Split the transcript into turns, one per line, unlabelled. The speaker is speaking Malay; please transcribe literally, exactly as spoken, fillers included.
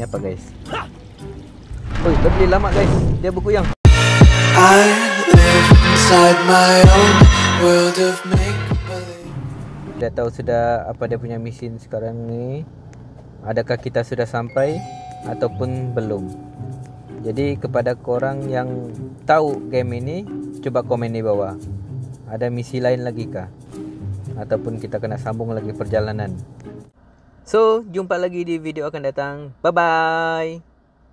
ini apa guys? Oi, lebih lama guys. Dia bergoyang.
I live inside my own world of make-believe.
Dia tahu sudah apa dia punya misi sekarang ni. Adakah kita sudah sampai ataupun belum? Jadi kepada korang yang tahu game ini, coba komen di bawah. Ada misi lain lagi kah? Ataupun kita kena sambung lagi perjalanan. So, jumpa lagi di video akan datang. Bye bye.